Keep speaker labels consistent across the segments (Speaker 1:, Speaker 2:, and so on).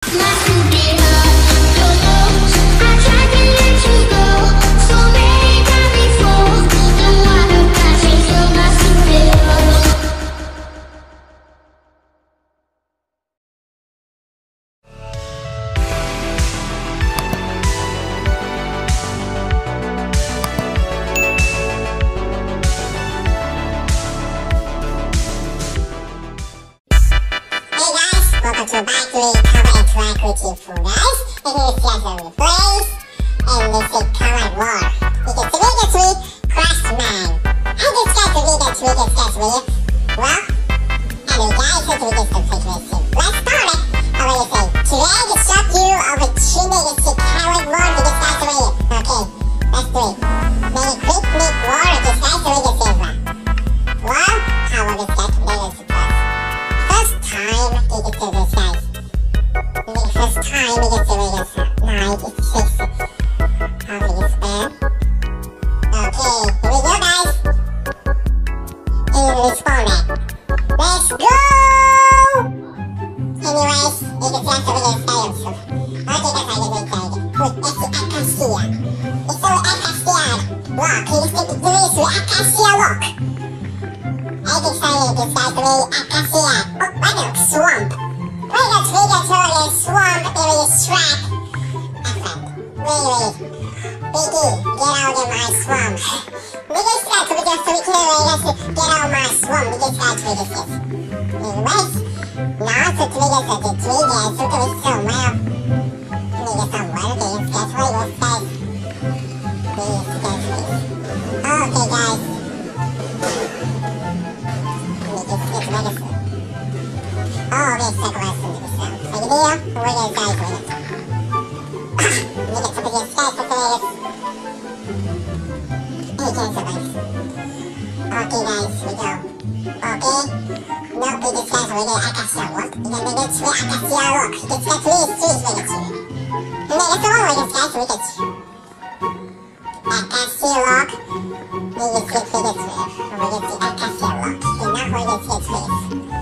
Speaker 1: Welcome to Bakery Cover Interact with you for guys. And here's the other replays. And this is Command War. You can see the tweet, Crash Man. I just got to read the tweet, well, anyway guys, let's read this configuration. Let's start it. How do you say? Today to shock you of a chinny is the Command War for this guy's read it. Okay, let's do it. May quick make war of this guy's read it silver. Well, how will this guy today is first time he gets to this guy. First time he gets to this 96. How do you spell? Okay, here we go guys. He responded. Let's go! Anyways, he gets to this guy also. Okay, that's how you do it. Wait, it's the Acacia. It's the Acacia lock. He just gets to this with Acacia lock. I decided this guy's to be Acacia. Oh, what the swamp? Wait, that's the swamp area track. Wait. Biggie, get out of my swamp. We just got to get out of my swamp. We just got to do this. Anyways, now to trigger such a trigger, so to be so well. Trigger somewhere, okay, let's get away with guys. Okay, guys. Oh, this is like a lesson to be sound. So you know, we're gonna die for it. We get something against guys for today. He can't survive. Okay guys, we go. Okay. No, we just guys, we get Acacia lock. We get Acacia lock. He gets that trees, we get you. And then that's the one we get guys, we get you. Acacia lock. We just get trees. We get the Acacia lock. And now we just get trees.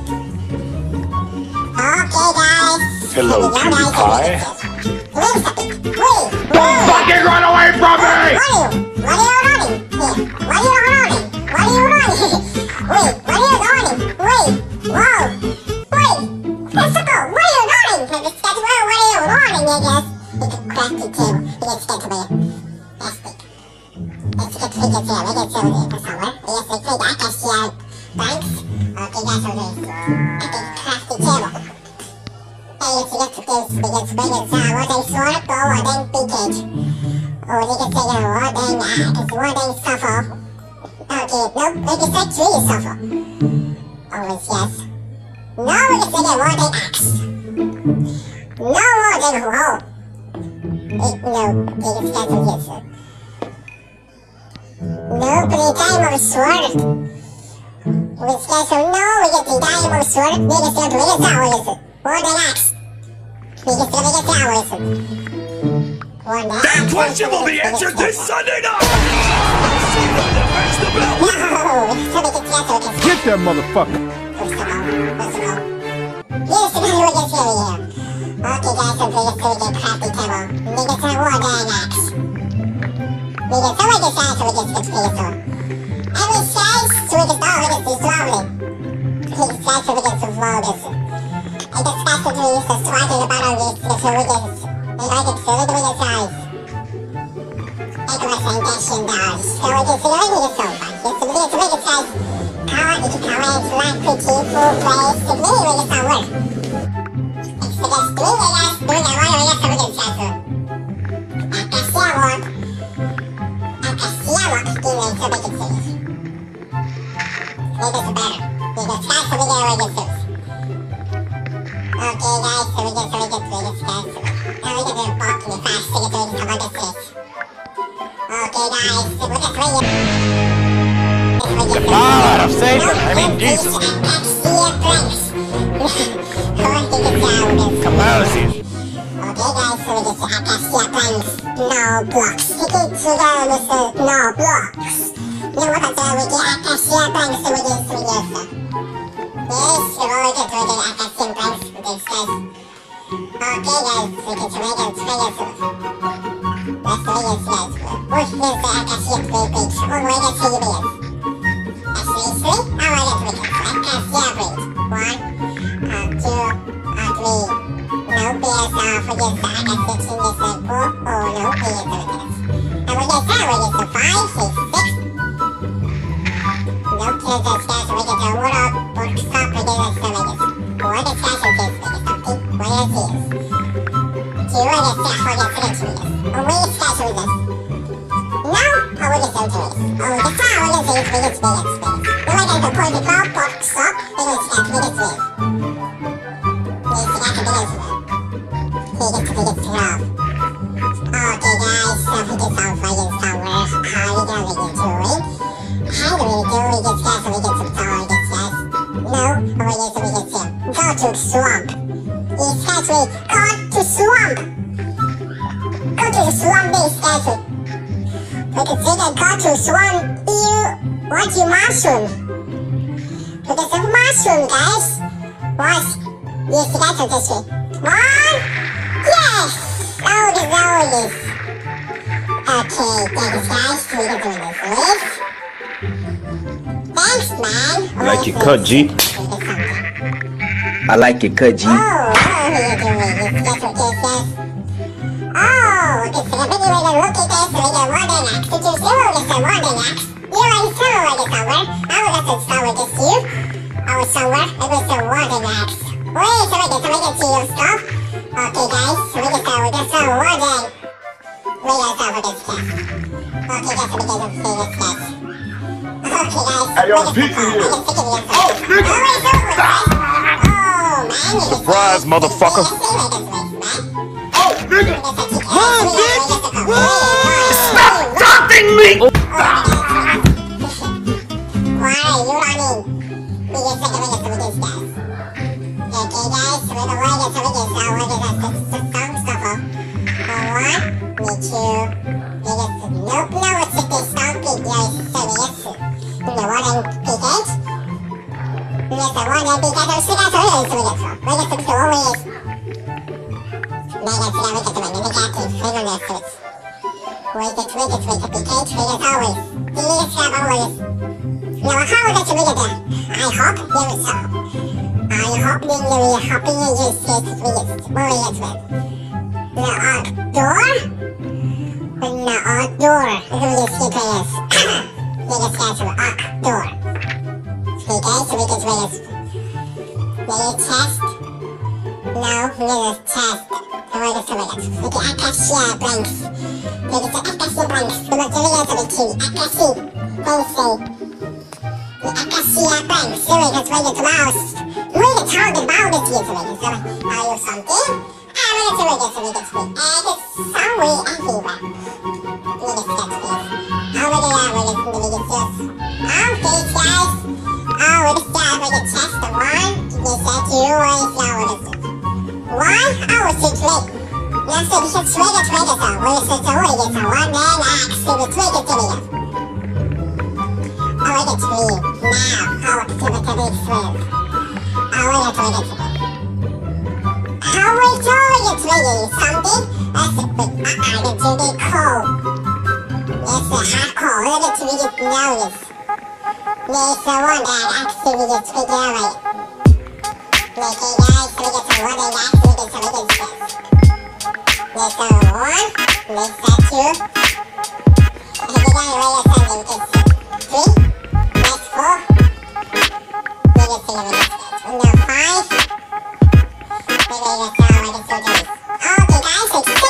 Speaker 1: Okay, guys.
Speaker 2: Hello, cutie pie.
Speaker 1: Wait.
Speaker 2: Don't fucking run away from me!
Speaker 1: What are you running? What are you running? Wait, what are you running? Wait, whoa. Wait, Jessica, what are you running? What are you running, I guess? It's a crafty table. He gets to get to me. Let's get to figure it out. We get to for somewhere. Yes, we take Acacia banks. Okay, guys, so there's a crafty table. Hey, let's get to this. We get to bring it down. What they sword, go, or then beat it. Or they get to get a war, then it's war, then suffer. Okay, nope, we just like tree suffer. Always yes. No, we just like a war, then axe. No war, then hoe. No, they just got to get it. No, but the diamond sword. We just got to know we get the diamond sword. We just got to get it out with it. Or the axe. We just got to get it out with it.
Speaker 2: That question will be answered this Sunday night!
Speaker 3: Get that motherfucker!
Speaker 1: Yes, we get here. Okay, guys, so we get crafty table. We get a war then axe. We get so we get clear. And we says, so we get slowly. He says, so we get to slow this. I just got to do this, so I can about all this, so we get size. Recommendation dollars. So it is really so fun. Yes, it is really size. Comment, if you comment, like, critique, full praise. It's really so work. It's the best thing, I guess. Doing that one, I guess, so we get size. Acacia walk, skin, and so we get serious. It is better. We get size, so we get really serious. Okay, guys, so we get guys. Now we get to walk in the fast to get to some other things. Okay, guys, so we get
Speaker 2: God, I'm safe. I mean, Jesus. Kabousies.
Speaker 1: Okay, guys, so we get to Acacia planks. No blocks. Stick it to the no blocks. You know what I'm saying? We get Acacia planks, so we get Yes, we're going to get Acacia planks with these guys. Okay guys, we get to Vegas. Las Vegas guys. Ой, here's the Acacia Bridge. Oh, Vegas City Vegas. Seriously? Oh, Vegas Vegas. Acacia Bridge. 1, 2, 3. No BS forget the Acacia changes the 4. Oh, no BS Vegas. And we get 5, 6, 6. No Kansas guys, we get the Woodall Book Stop again as the Vegas. What is guys in this Vegas? Something? What is this? Do you understand how you finish with this? Or we discuss with this? No? Or we just don't do it? Or we just how we just use Vegas. No, I got the point to go, Book Stop, and we just got Vegas with. We just got the Vegas with. He gets the Vegas love. Okay guys, so he gets on Vegas somewhere. How are you gonna get to it? How do we do? We just got some Vegas power, I guess, guys. No, or we just Vegas here. Go to swamp. It's actually called to swamp. Go to the swamp base actually. Because they can go to swamp what you mushroom. Because of mushroom guys. What? Yes, that's what this way. 1. Yes! Oh, the rollers. Okay, thanks guys. We can do this list. Thanks man.
Speaker 3: Like your cut, G. I like your cut, G.
Speaker 1: Oh, what are you doing? Yes, yes, yes, yes. Oh, okay, so the video we're look at this, we got Wonder Axe. Did you see what we got Wonder Axe? You already saw it somewhere. I was just saw it this you. I was somewhere. It was the Wonder Axe. Wait, so we get to your stuff. Okay, guys, so we just saw Wonder. We just saw this guy. Okay, guys, so we get to see this guy. Okay, guys.
Speaker 2: Hey, yo, Pete here.
Speaker 1: Oh, nigga.
Speaker 2: Surprise, motherfucker.
Speaker 1: Oh, nigga.
Speaker 2: Stop talking me!
Speaker 1: Why are you running? We just take a minute to this, guys. Okay, guys, so we're going to do this. I'll look at the song stuff. What? Me too. Nope, no, it's just a song beat. Yes, serious. You know what I'm peaked? Yes, I want to be that. I'm still going to do this. We get to always. Negative, we get to make negative. We don't have to. We get to be caged. We get always. Please have always. Now, how would you read that? I hope you saw. I hope you will happy you just get to read it. What is it? The outdoor? The outdoor. Who is it? Yes. We just got to outdoor. Okay, guys, so we get to read it. The chest. No, the chest. The way to read it. We get Acacia blanks. We get Acacia blanks. We want to read it to be Acacia. Thanks, the Acacia blanks. So we get read it to mouse. We get talking about it here. So are you something? I'm going to read it to read it to be. It's somewhere everywhere. We just get to this. Over there, we just read it to this. Okay, guys. Oh, we just got with the chest of 1. You said you always know what it is. 1? Oh, it's a trick. Now, so we should trigger so. We should always get to 1 man axe to the trigger to me. Oh, I get 3. Now, how to the big swim. Oh, I get to it. How we trigger something? That's a quick. I get to the cold. Yes, the hardcore. Let it to me just notice. There's the one that actually just figure out. Okay, guys, so we get to 1 and actually get to make it fast. There's the 1, there's the 2. I think I already said it gets 3, that's 4. We get to the next guys. And now 5. We get to this. Okay, guys, it's 6.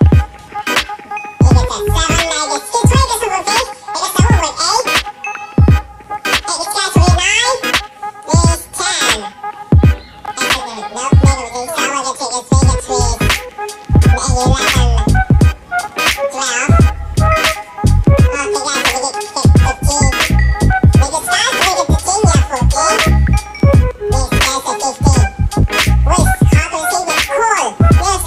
Speaker 1: We get to 7, I get 6. We get to 8. We get to 8. It's got to be 9. There's 10. Nope, there's 11. There's 12. 15. Wait, how do you see this cool? Yes,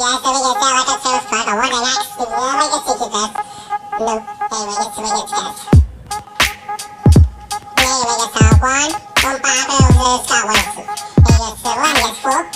Speaker 1: guys, so we get there like a sales card. I want an axe. We get secret guys. No, hey, we get guys. Hey, we get one pack of the star ones. Hey, we get one, we get four.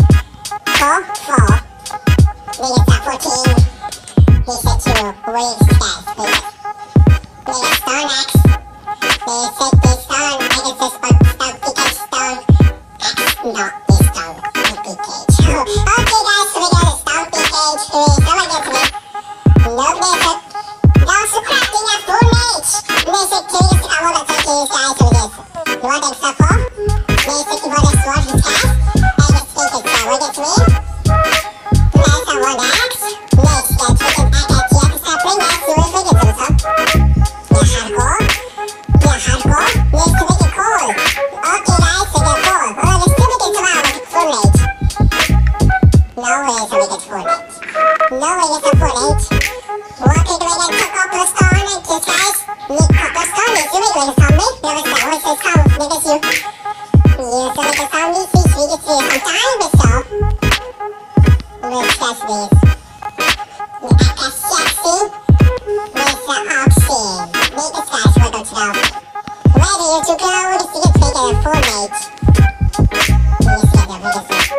Speaker 1: We get 14. We get two. We get guys. We get stone axe. We set this stone. I get this one stone, PK stone. Axe, not this stone. PK. Okay guys, so we got a stone PK. Someone get to me. Nope, there's a... Also crafting a full mage. Basic keys, I want to take these guys to this. You want them stuff for? Basic, you want a sword, these guys? I just think it's we get to me. Nice, I want axe. Next, guys, we can act at the extra thing. Let's see if we get to the top. Yeah, hardcore. Next, we get coal. Okay guys, we get coal. Oh, let's see if we get to our full mage. No way, so we get full mage. No way, it's a full mage. What could we get copperstone and this guys? Need copperstone, is you going to sound me? Never say, always say sound, niggas you. You so we can sound these fish, we get to you sometime, but so. Let's test this. The Akashaxi with the oxen. Make this guys work out to go. Ready to go, this is to get a full mage. We just get it.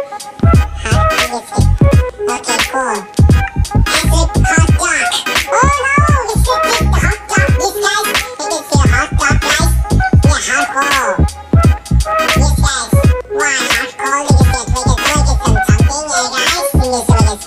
Speaker 1: Okay, cool. Acid hot dark. Oh no, this is the hot dark. These guys, they can see a hot dark, guys. Yeah, hardcore. These guys, one hardcore. They can see some something, yeah, guys. We need to get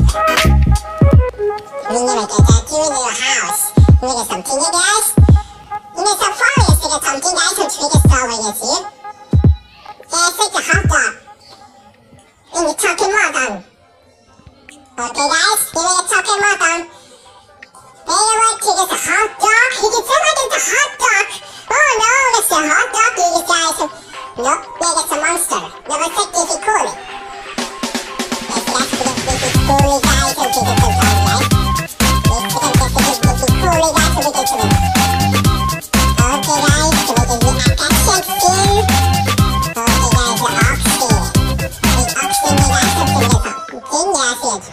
Speaker 1: that you in your house. We get something, yeah, guys. You need some forest to get something, guys, which we can store with you, see? Yeah, it's like a hot dog. And you're talking more done. Okay guys, you need to talk him up on. Hey, what? He gets a hot dog? He gets it like it's a hot dog. Oh no, that's a hot dog, you guys. Nope, yeah, that's a monster. Never take this is cool. Yes, that's this is cool, guys. And he gets some fun, right? This is cool, guys, so we get to it. Okay guys, so we get the Akashic skin. Okay guys, the ox skin. The ox skin, we got something different. Thing, yeah, I see it.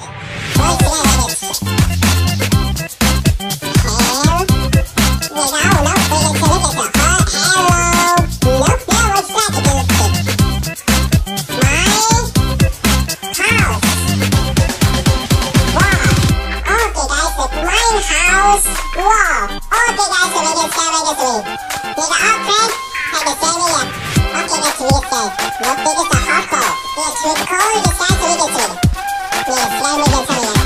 Speaker 1: Nope, this is a hardcore. Yeah, it's really cold, this guy, so we get to it. Yeah, slime again, something like